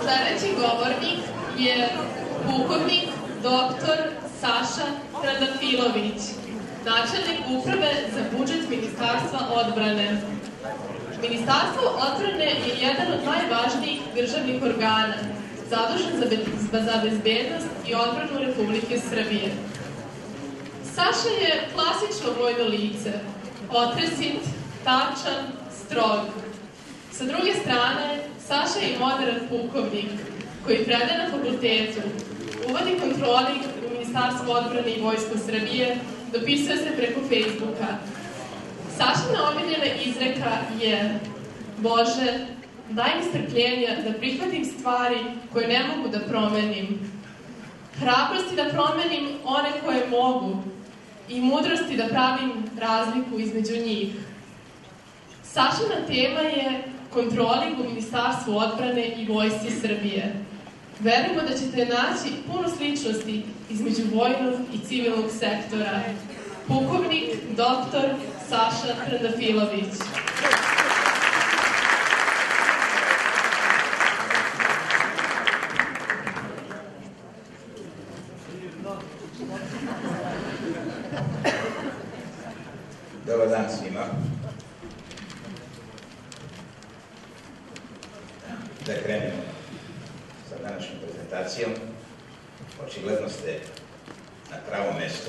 Sledeći govornik je pukovnik dr. Saša Trandafilović, načelnik Uprave za budžet Ministarstva odbrane. Ministarstvo odbrane je jedan od najvažnijih državnih organa, zadužen za bezbednost i odbranu Republike Srbije. Saša je klasično vojno lice, otresit, tačan, strog. Sa druge strane, Saša je i modern pukovnik koji predaje na fakultetu, uvodi kontroli u Ministarstvu odbrane i Vojsku Srbije, dopisuje se preko Facebooka. Sašina omiljena izreka je: Bože, daj mi strpljenja da prihvatim stvari koje ne mogu da promenim, hrabrosti da promenim one koje mogu i mudrosti da pravim razliku između njih. Sašina tema je kontroling u Ministarstvu odbrane i Vojsci Srbije. Verujemo da ćete naći puno sličnosti između vojnog i civilnog sektora. Pukovnik dr. Saša Trandafilović. Dobar dan svima. Da krenemo sa današnjom prezentacijom. Očigledno ste na pravom mestu.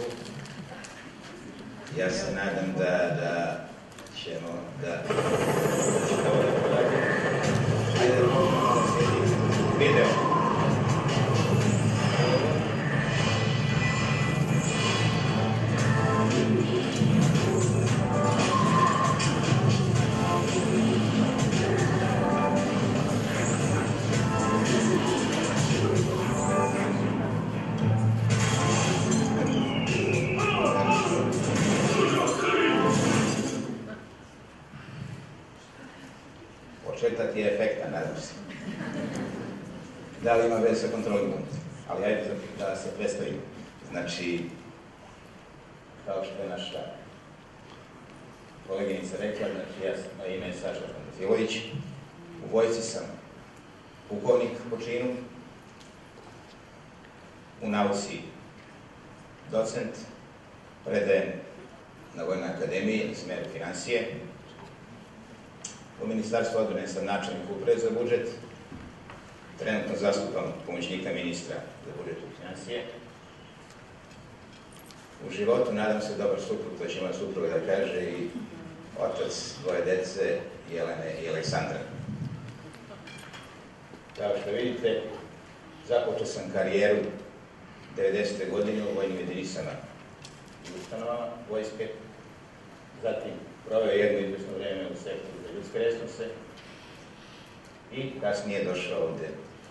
Ja se nadam da ćemo da ovo da poradimo. Ajde da možemo malo slijediti video. Početak je efekta, nadam se. Da li ima veze sa kontrolom? Ali ajde da se predstavimo. Znači, kao što je naša koleginica rekla, znači ja sam, moje ime je Saša Trandafilović. U vojsci sam pukovnik po činu, u nauci docent, predajem na Vojnoj akademiji na smeru finansije. U Ministarstvu odbrane sam načelnik Uprave za budžet, trenutno zastupam pomoćnika ministra za budžet i finansije. U životu nadam se dobar suprug, to će moja supruga da kaže, i otac dvoje dece, Jelene i Aleksandra. Kao što vidite, započeo sam karijeru 90. godine u vojnim jedinicama i ustanovama vojske, zatim proveo jedno izvesno vreme u sektoru za ljudske resurse i kasnije došao ovde.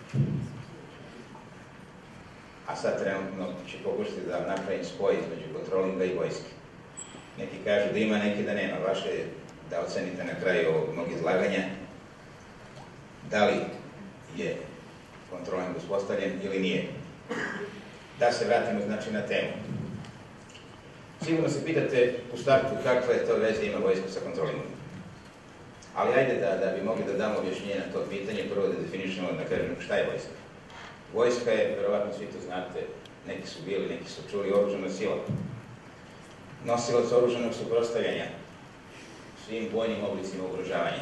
A sad trenutno ću pokušati da napravim spoj između kontrolinga i vojske. Neki kažu da ima, neki da nema. Vaše je da ocenite na kraju ovog mog izlaganja da li je kontroling uspostavljen ili nije. Da se vratimo znači na temu. Sigurno se pitate u startu kakve to veze ima vojska sa kontrolingom. Ali ajde da bi mogli da damo objašnjenje na to pitanje, prvo da definišemo, da kažemo šta je vojska. Vojska je, verovatno svi to znate, neki su bili, neki su čuli, oružana sila. Nosilac oružanog suprotstavljanja svim vojnim oblicima ugrožavanja.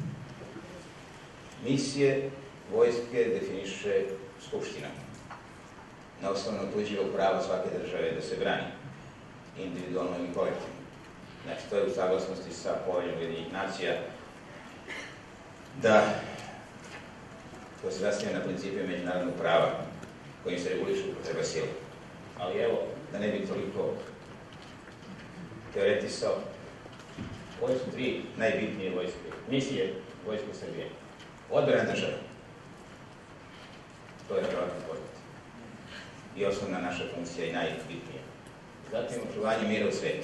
Misije vojske definiše Skupština. Na osnovu otuđivog prava svake države da se brani, individualno ili kolektivno. Znači, to je u saglasnosti sa Poveljom Ujedinjenih nacija, da to se zasniva na principima međunarodnog prava kojim se reguliše upotreba sile. Ali evo, da ne bi toliko teoretisao, koje su tri najbitnije misije Vojske Srbije. Odbrana države. To je verovatno poznato. I osnovna naša funkcija i najbitnija. Zatim, očuvanje mira u svetu.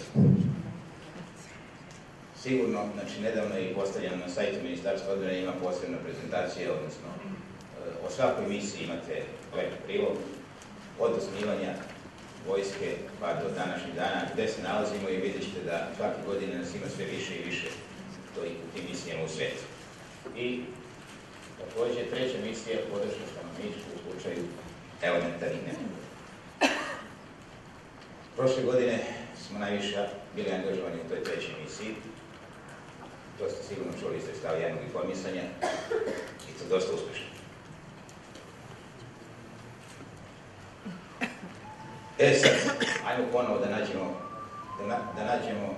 Sigurno, znači, nedavno je postavljeno na sajtu Ministarstva odbrane, ima posebna prezentacija, odnosno o svakoj misiji imate lep prilog, od osnivanja vojske pa do današnjih dana, gde se nalazimo, i vidjet ćete da svake godine nas ima sve više i više u tim misijama u svetu. I takođe treća misija, podrška miš u slučaju elementarnih nepogoda. Prošle godine smo najviše bili angažovani u toj trećoj misiji. To ste sigurno čuli iz sredstava javnog informisanja i to dosta uspešno. Sad, ajmo ponovo da nađemo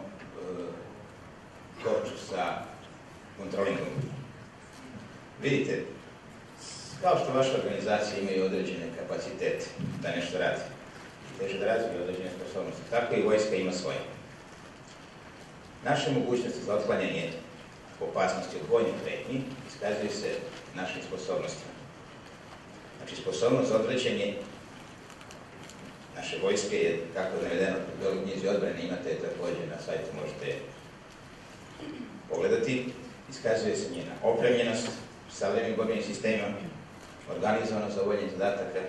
kopču sa kontrolingom. Vidite, kao što vaša organizacija imaju određene kapacitete da nešto radi, teže da razvije određene sposobnosti, tako i vojska ima svoje. Naše mogućnosti za otklanjanje opasnosti od vojnih pretnji iskazuje se našim sposobnostima. Znači, sposobnost za odvraćanje naše vojske je, kako je navedeno u knjizi odbrane, imate također na sajtu, možete pogledati, iskazuje se njena opremljenost savremenim borbenim sistemom, organizovanost za obavljanje zadataka,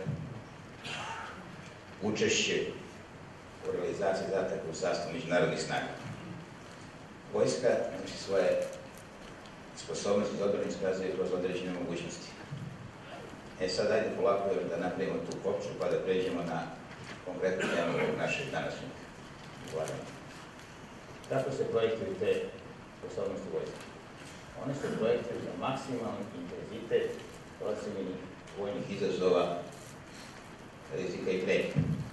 učešće u realizaciji zadataka u sastavu međunarodnih snaga. Vojska, znači, svoje sposobnosti za odbranu iskazuje kroz određene mogućnosti. Sad ajde polako da napravimo tu kopču pa da pređemo na konkretnu temu našeg današnjeg izlaganja. Kako se projektuju te sposobnosti vojske? One se projektuju za maksimalni intenzitet procenjenih vojnih izazova, rizika i pretnji.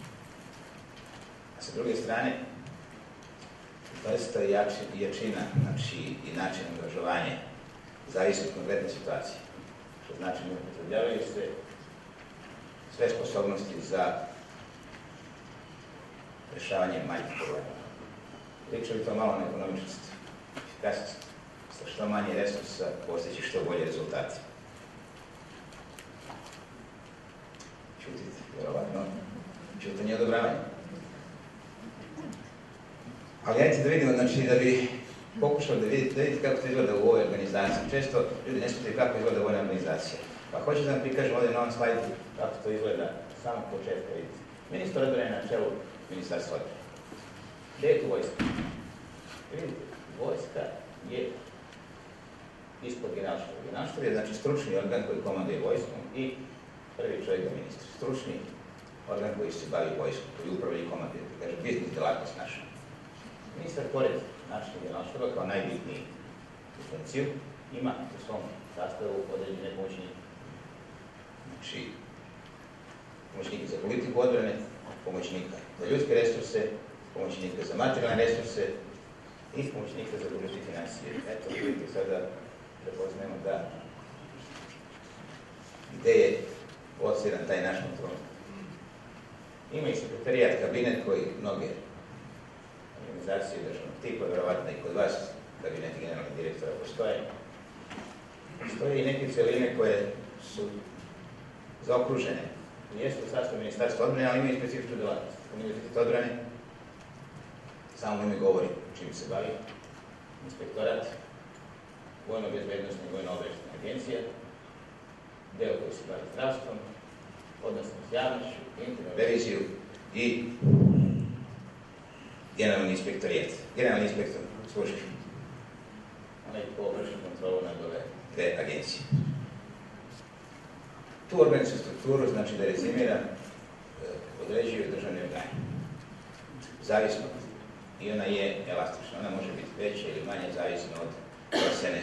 A sa druge strane, vrsta i jačina, znači i način angažovanja, zavisi od konkretne situacije. Što znači da upotrebljavaju se sve sposobnosti za rešavanje manjih problema. Pričali to malo na ekonomičnosti, efikasnosti. Sa što manje resursa postići što bolje rezultate. Čutite, vjerovatno, čutanje odobravanja. Ali ajte da vidimo, znači, da bi pokušali da vidite kako to izgleda u ovoj organizaciji. Često ljudi ne shvataju kako izgleda vojna organizacija. Pa hoću da vam prikažem ovdje na ovom slajdu kako to izgleda samog početka. Vidite. Ministar odbrane na čelu Ministarstva odbrane. Gde je tu vojska? Vidite, vojska je ispod generalštaba. Generalštab je, znači, stručni organ koji komanduje vojskom i prvi čovjek je ministar. Stručni organ koji se bavi vojskom, koji upravlja i komanduje. Kaže, biznis delatnost naša. Ministar, pored našeg generalštaba, kao najbitniji funkciju, ima u svom sastavu određene pomoćnike. Znači, pomoćnike za politiku odbrane, pomoćnika za ljudske resurse, pomoćnika za materijalne resurse i pomoćnika za budžet i financije. Eto, vidite sada prepoznajemo da gde je odsjedan taj naš kontrol. Ima i sekretarijat, kabinet koji mnoge organizacije državnog tipa, verovatno i kod vas, kabineti generalnih direktora postoje. Postoje i neke celine koje su zaokružene. Jeste u sastavu Ministarstva odbrane, ali imaju specifičnu delatnost. Univerzitet odbrane samo ime govori čim se bavi. Inspektorat, vojno-bezbednostna i vojno-obaveštajna agencija, deo koji se bavi zdravstvom, odnosno s javnošću, internu reviziju i generalni inspektorijat. Generalni inspektor službi. Onaj ko vrši kontrolu nad ove dve agencije. Tu organizacijsku strukturu, znači da rezimiram, određuju državne organe. Zavisno. I ona je elastična. Ona može biti veća ili manja, zavisno od procene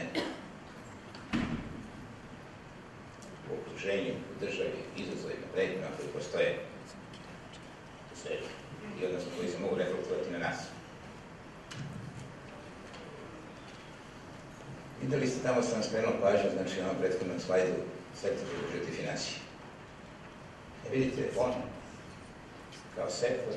u okruženju, u državi, izazovima, pretnjama koji postoje u svetu i odnosno koji se mogu reflektovati na nas. Videli ste, tamo sam skrenuo pažnju, znači na ovom prethodnom slajdu, sektor za budžet i financije. Vidite, on kao sektor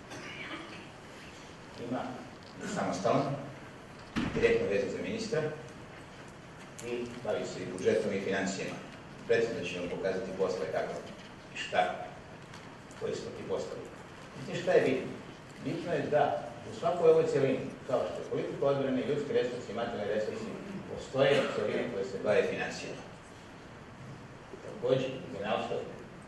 ima samostalan, direktno vezan za ministra i bavi se i budžetom i financijama. Predstavno ću vam pokazati posle kako i šta, koji su ti poslovi. Vidite šta je bitno? Bitno je da u svakoj ovoj celini, kao što je politika odbrane, ljudski resursi i materijalni resursi, postoje celine koje se bave financijama. Također, generalštab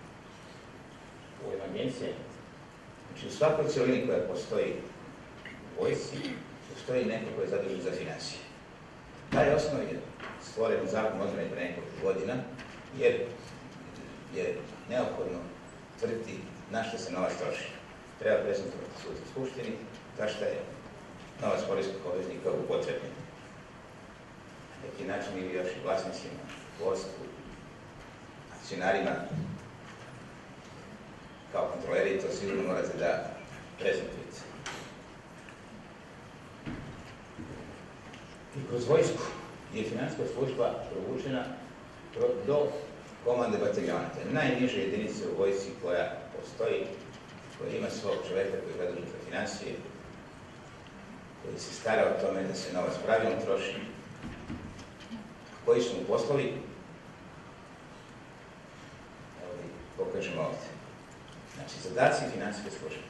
u ovim agencijama. Znači, u svakoj celini koja postoji u vojsci, postoji neko koji je zadužen za financije. Taj osnov je stvoren u zakonu odbrane pre nekoliko godina, jer je neophodno tvrditi na što se novac troši. Treba prezentovati sud u skupštini, za šta je novac poreskih obveznika upotrebljen. Na neki način ili još i vlasnicima, vodstvu, akcionarima, kao kontroleri, to sigurno morate da prezentujete. I kroz vojsku je finansijska služba provučena do komande bataljona. To je najniža jedinica u vojsci koja postoji, koja ima svog čoveka koji je zadužen za financije, koji se stara o tome da se novac pravilno troši, koji su mu poslovi. Evo da pokažemo ovdje. Znači, zadaci finansijske službe.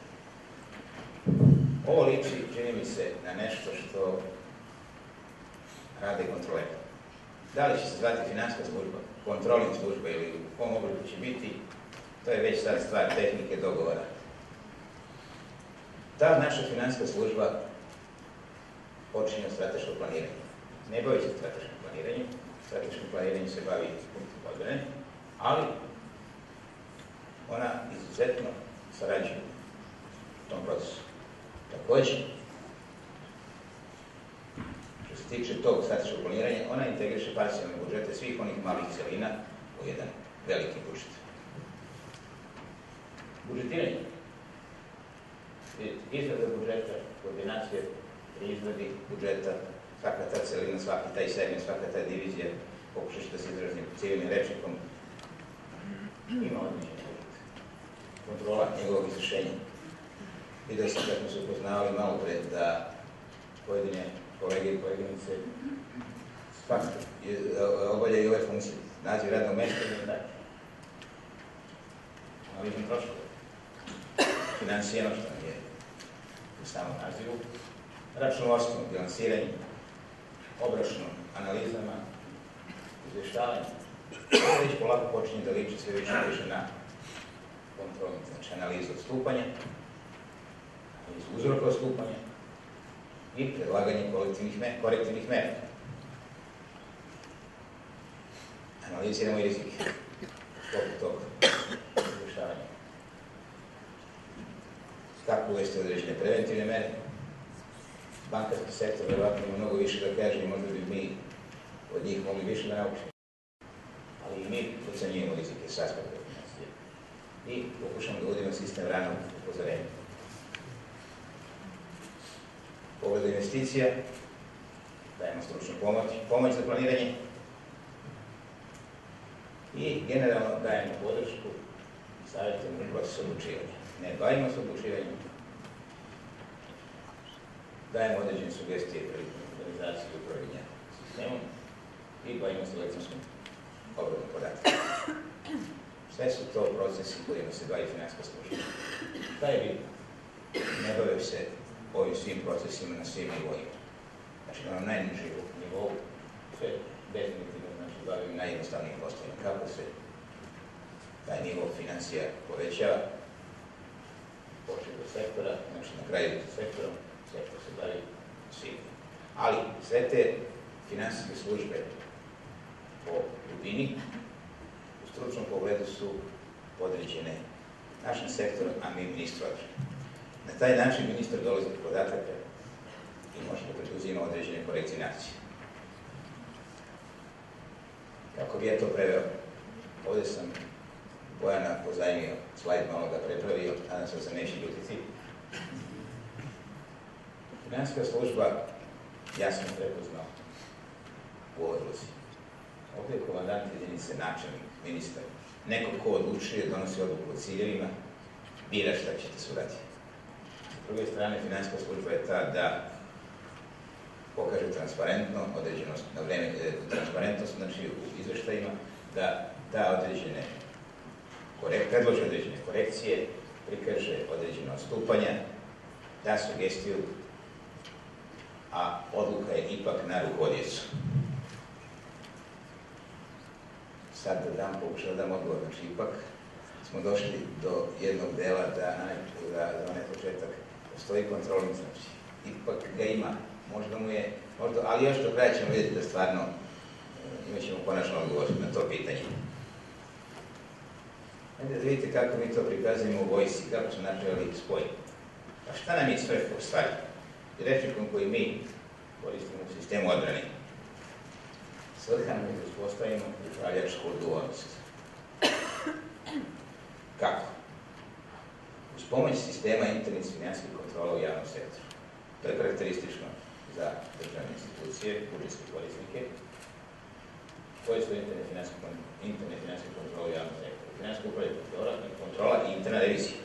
Ovo liči, čini mi se, na nešto što rade kontroleri. Da li će se zvati finansijska služba, kontrolna služba ili u kom obliku će biti, to je već sad stvar tehnike dogovora. Ta naša finansijska služba počinje od strateškog planiranja. Ne bavi se strateškim planiranjem, strateškim planiranjem se bavi odbrane, ali ona izuzetno sarađuje u tom procesu. Također, što se tiče tog strateškog planiranja, ona integriše parcijalne budžete svih onih malih celina u jedan veliki budžet. Budžetiranje. Izrada budžeta, koordinacija pri izradi budžeta, svaka ta celina, svaki taj segment, svaka ta divizija, pokušaš da se izrazim civilnim rečnikom, ima odličan budžet. Kontrola njegovog izvršenja. Vidio sam kako su upoznavali malo pre da pojedine kolege i koleginice obavljaju ove funkcije. Naziv radnog mesta i tako. Analizom troškova. Finansijeno što je u samom nazivu. Računovodstvom, bilansiranjem, obračunom, analizama, izvještavanjem. Ovo već polako počinje da liči sve više i više na kontrolnu, znači analizu odstupanja, analizu uzroka odstupanja i predlaganje korektivnih mera. Analiziramo i rizike u sklopu tog izvještavanja. Kako uvesti određene preventivne mere. Bankarski sektor verovatno ima mnogo više da kaže i možda bi mi od njih mogli više da naučimo. Ali i mi ocenjujemo rizike s aspekta financije i pokušamo da uvodimo sistem ranog upozorenja. U pogledu investicija dajemo stručnu pomoć za planiranje i generalno dajemo podršku i savjetujemo u procesu odlučivanja. Ne bavimo se odlučivanjem, dajemo određene sugestije prilikom organizacije i upravljanja sistemom i bavimo se elektronskom obradom podataka. Sve su to procesi kojima se bavi finansijska služba. Šta je bitno? Ne bave se ovim svim procesima na svim nivoima. Znači, na najnižem nivou sve definitivno bavim najjednostavnijim poslovima. Kako se taj nivo financija povećava, počet od sektora, znači na kraju sektorom, sektor se bavi svim. Ali sve te finansijske službe po dubini u stručnom pogledu su podređene našim sektorom, a mi ministru određeni. Na taj način ministar dolazi do podataka i može da preduzima određene korekcijne akcije. Kako bi ja to preveo? Ovdje sam Bojana pozajmio slajd, malo ga prepravio, nadam se da se neće ljutiti. Finansijska služba jasno prepoznao u ovoj odluci. Ovdje je komandant jedinice, načelnik, ministar. Neko ko odlučuje, donosi odluku o ciljevima, bira šta ćete se uraditi. S druge strane, finansijska služba je ta da pokaže transparentno, određenost na vreme, transparentnost, znači u izveštajima, da da određene predloži određene korekcije, prikaže određene odstupanja, da sugestiju, a odluka je ipak na rukovodiocu. Sad da pokušao da dam odgovor, znači ipak smo došli do jednog dela da za onaj početak postoji kontrolni, znači ipak ga ima, možda mu je, ali još do kraja ćemo vidjeti da stvarno imat ćemo konačno odgovor na to pitanje. Ajde da vidite kako mi to prikazujemo u vojsci, kako smo napravili spoj. Pa šta nam je sve u stvari? Rečnikom koji mi koristimo u sistemu odbrane. Svrha nam je da uspostavimo upravljačku odgovornost. Kako? Uz pomoć sistema internih financijskih kontrola u javnom sektoru. To je karakteristično za državne institucije, budžetske korisnike. Koje su interne financijske kontrole u javnom sektoru? Financijska upravlja kontrola i interna revizija.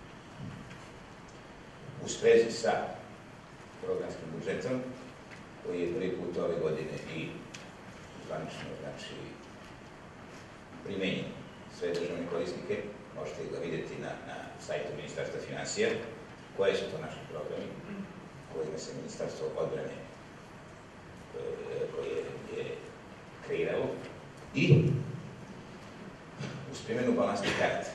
U sprezi sa programskim budžetom, koji je prvi put ove godine i zvanično, znači, primenjen sve državne korisnike, možete ga vidjeti na sajtu Ministarstva financija, koje su to naši programi, kojima se Ministarstvo odbrane koje je kreiralo, i uz primjenu balansnih karta.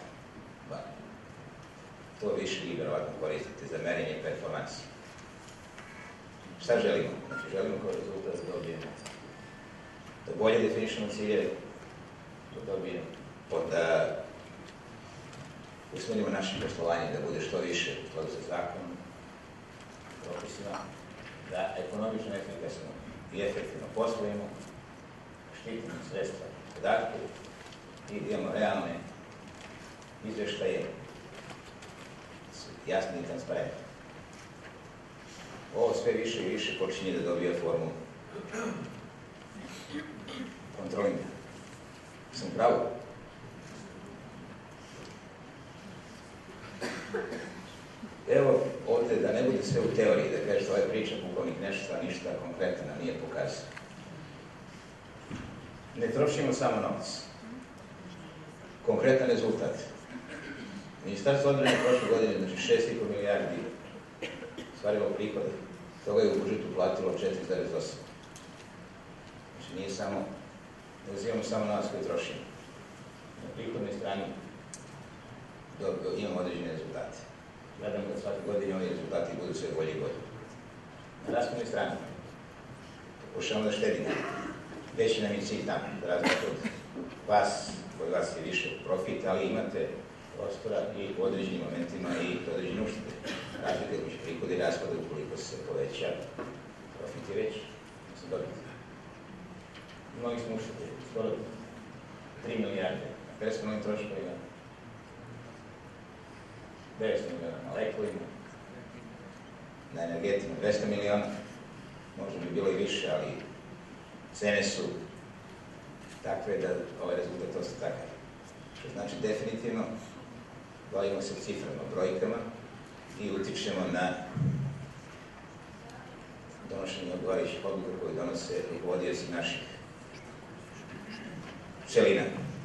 To više vi verovatno koristite za merenje performansi. Šta želimo? Znači, želimo kao rezultat da dobijemo, da bolje definišemo ciljeve, da dobijemo, da usmerimo naše poslovanje, da bude što više u skladu sa zakonom, propisima, da ekonomično, efikasno i efektivno poslujemo, štitimo sredstva, podatke i imamo realne izveštaje, jasni i transparentni. Ovo sve više i više počinje da dobija formu kontrolinga. Sam pravo? Evo ovdje, da ne bude sve u teoriji, da kažete ovaj priča pukovnik nešto, a ništa konkretno nam nije pokazao. Ne trošimo samo novac. Konkretan rezultat. Ministarstvo odbrane prošle godine, znači 6,5 milijardi stvarilo prihode. Toga je u budžetu platilo 4,8. Znači nije samo, ne uzimamo samo novac koji trošimo. Na prihodnoj strani imamo određene rezultate. Gledam da svake godine ovi rezultati budu sve bolje i bolje. Na rashodnoj strani pokušamo da štedimo. Veći nam je cilj tamo, da razliku od vas, koji vas je više profit, ali imate prostora i u određenim momentima i određene uštede. Razlika između prihoda i rashoda, ukoliko se poveća, profit je veći, se dobiti. Imali smo uštede, skoro 3 milijarde na personalnim troškovima, 900 miliona na lekovima, na energetima 200 miliona, možda bi bilo i više, ali cene su takve da ovaj rezultat ostaje takav. Što znači definitivno bavimo se ciframa, brojkama i utičemo na donošenje odgovarajućih odluka koje donose rukovodioci naših celina.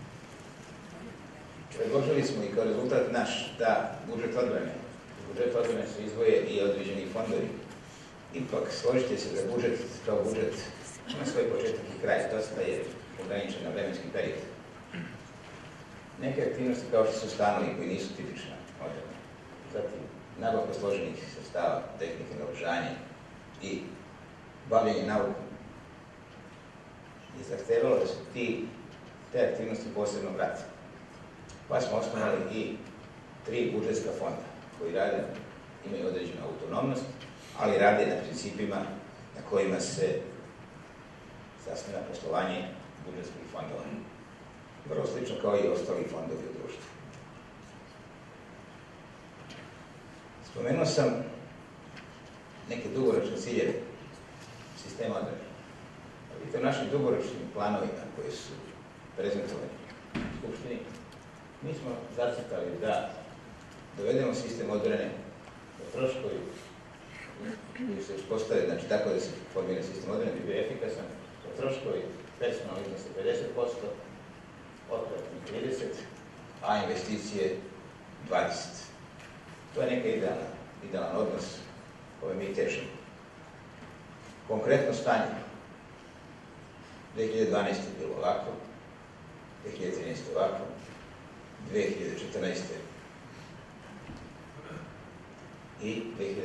Predložili smo i kao rezultat naš da budžet odbrane se izdvoje i određeni fondovi. Ipak, složite se da budžet kao budžet ima svoj početak i kraj, dosta je ograničen na vremenski period. Neke aktivnosti kao što su stanovi koji nisu tipična odbrana, zatim nabavka složenih sredstava, tehnike naoružanja i bavljenje naukom je zahtevalo da su te aktivnosti posebno prate. Pa smo osnovali i 3 budžetska fonda koji rade, imaju određenu autonomnost, ali rade na principima na kojima se zasniva poslovanje budžetskih fondova. Vrlo slično kao i ostali fondovi u društvu. Spomenuo sam neke dugoročne ciljeve sistema odbrane. Vidite, u našim dugoročnim planovima koji su prezentovani u Skupštini, mi smo zacrtali da dovedemo sistem odbrane do troškovi koji se uspostave, znači tako da se formira sistem odbrane, bi bio efikasan, da troškovi personalno iznose 50%, operativni 30%, a investicije 20%. To je neka idealan odnos koji mi težimo. Konkretno stanje 2012. je bilo ovako, 2013. ovako, 2014. i 2015.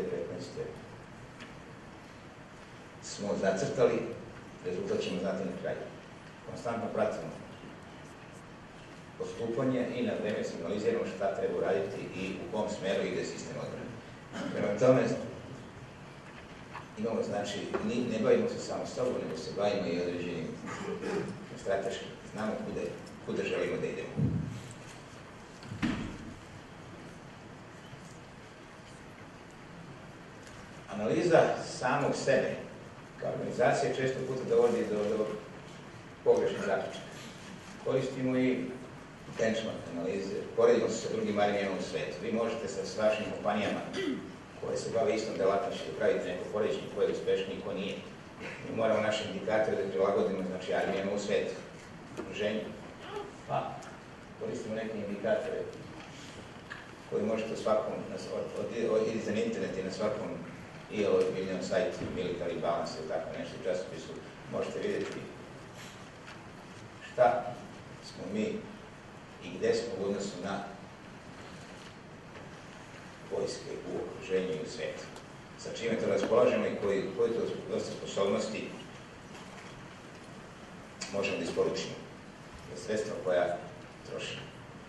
smo zacrtali, rezultat ćemo znati na kraju. Konstantno pratimo postupanje i na vreme signaliziramo šta treba uraditi i u kom smeru ide sistem odbrane. Prema tome, imamo, znači, ne bavimo se samo sobom, nego se bavimo i određenim strateškim. Znamo kuda želimo da idemo. Analiza samog sebe kao organizacija često puta dovodi do pogrešnih zaključaka. Koristimo i benchmark analize, poredimo se sa drugim armijama u svetu. Vi možete sa vašim kompanijama koje se bave istom delatnošću da pravite neko poređenje ko je uspešniji i ko nije. Mi moramo naše indikatore da prilagodimo, znači, armijama u svetu, okruženju. Pa, koristimo neke indikatore koji možete u svakom, idite na internet i na svakom ILO ozbiljnom sajtu, Military Balance ili tako nešto u časopisu, možete vidjeti šta smo mi i gde smo u odnosu na vojske u okruženju i u svetu. Sa čime to raspolažemo i koji to dosta sposobnosti možemo da isporučimo za sredstva koja trošimo.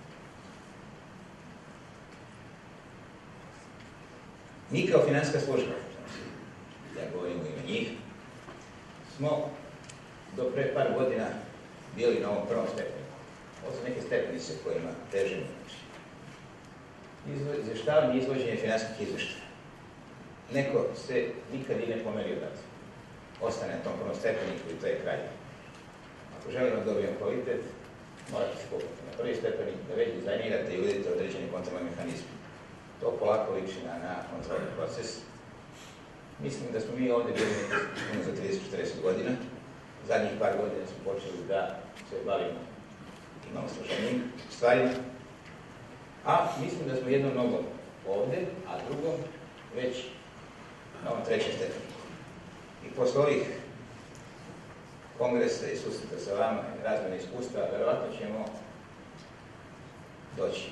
Mi kao finansijska služba, ja govorim u ime njih, smo do pre par godina bili na ovom prvom stepenu. Ovo su neke stepenice kojima težimo. Izveštavanje i izvođenje finansijskih izveštaja. Neko se nikad i ne pomeri odatle. Ostane na tom prvom stepeniku i to je kraj. Ako želimo da dobijemo kvalitet, morate se popati na prvi stepenik, da već dizajnirate i uvidite određeni kontrolni mehanizmi. To polako liči na kontrolni proces. Mislim da smo mi ovdje bili za 30-40 godina. Zadnjih par godina smo počeli da se bavimo i malo složenijim stvarima. A mislim da smo jednom nogom ovdje, a drugom već na ovom trećem stepeniku. I posle ovih kongresa i susreta sa vama i razmjene iskustva, verovatno ćemo doći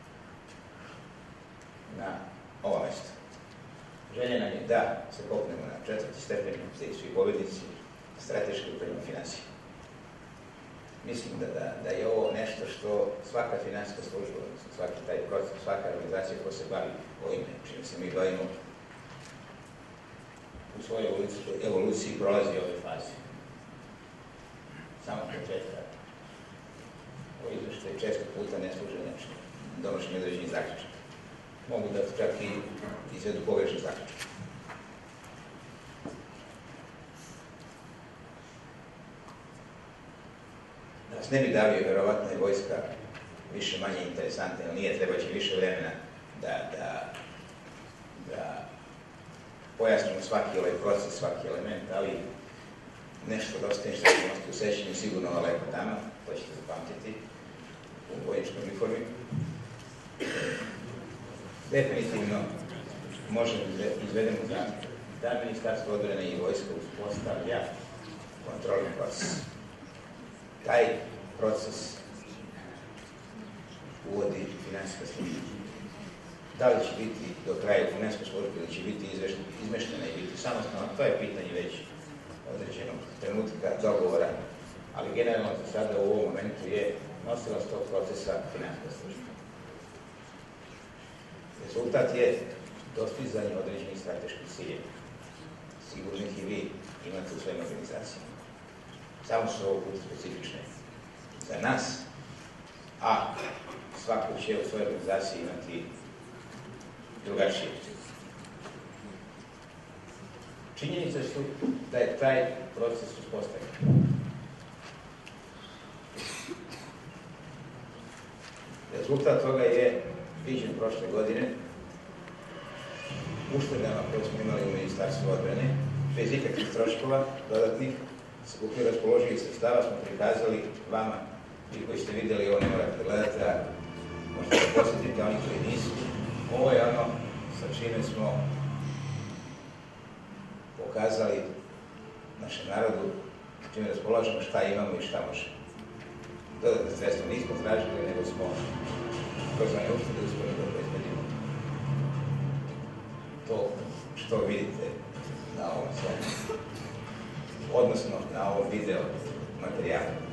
na ovo mesto. Želja nam je da se popnemo na četvrti stepen, svi pobednici, strateški upravljamo financije. Mislim da je ovo nešto što svaka finansijska služba, svaki taj proces, svaka organizacija koja se bavi ovime, čime se mi bavimo, u svojoj evoluciji prolazi ove faze. Samo početka. Ovo izveštaje često puta ne služe nešto donošenje određenih zaključaka. Mogu da čak i izvedu pogrešne zaključke. Da vas ne bi davio, verovatno je vojska više manje interesantna, jer nije, treba će više vremena da pojasnimo svaki ovaj proces, svaki element, ali nešto da ostaje što ćemo ostati u sećanju sigurno na lepo dama, to ćete zapamtiti u vojničkom uniformi. Definitivno možemo izvedemo da Ministarstvo odbrane i vojska uspostavlja kontrolni proces. Taj proces uvodi finansijska služba. Da li će biti do kraja u finansijskoj službi ili će biti izmeštena i biti samostalna, to je pitanje već određenog trenutka dogovora, ali generalno za sada u ovom momentu je nosilac tog procesa finansijska služba. Rezultat je dostizanje određenih strateških ciljeva. Sigurno ih i vi imate u svojim organizacijama. Samo su ovo puta specifične za nas, a svako će u svojoj organizaciji imati drugačije. Činjenice su da je taj proces uspostavljen. Rezultat toga je viđen prošle godine uštedama koje smo imali u Ministarstvu odbrane, bez ikakvih troškova dodatnih, u okviru raspoloživih sredstava smo prikazali vama, vi koji ste vidjeli, ovo ne morate gledati, a možete da posjetite oni koji nisu. Ovo je ono sa čime smo pokazali našem narodu, sa čime raspolažemo šta imamo i šta možemo. Dodatne sredstva nismo tražili, nego smo kroz one uštede uspjeli da obezbedimo to što vidite na ovom svom, odnosno na ovom video materijalu.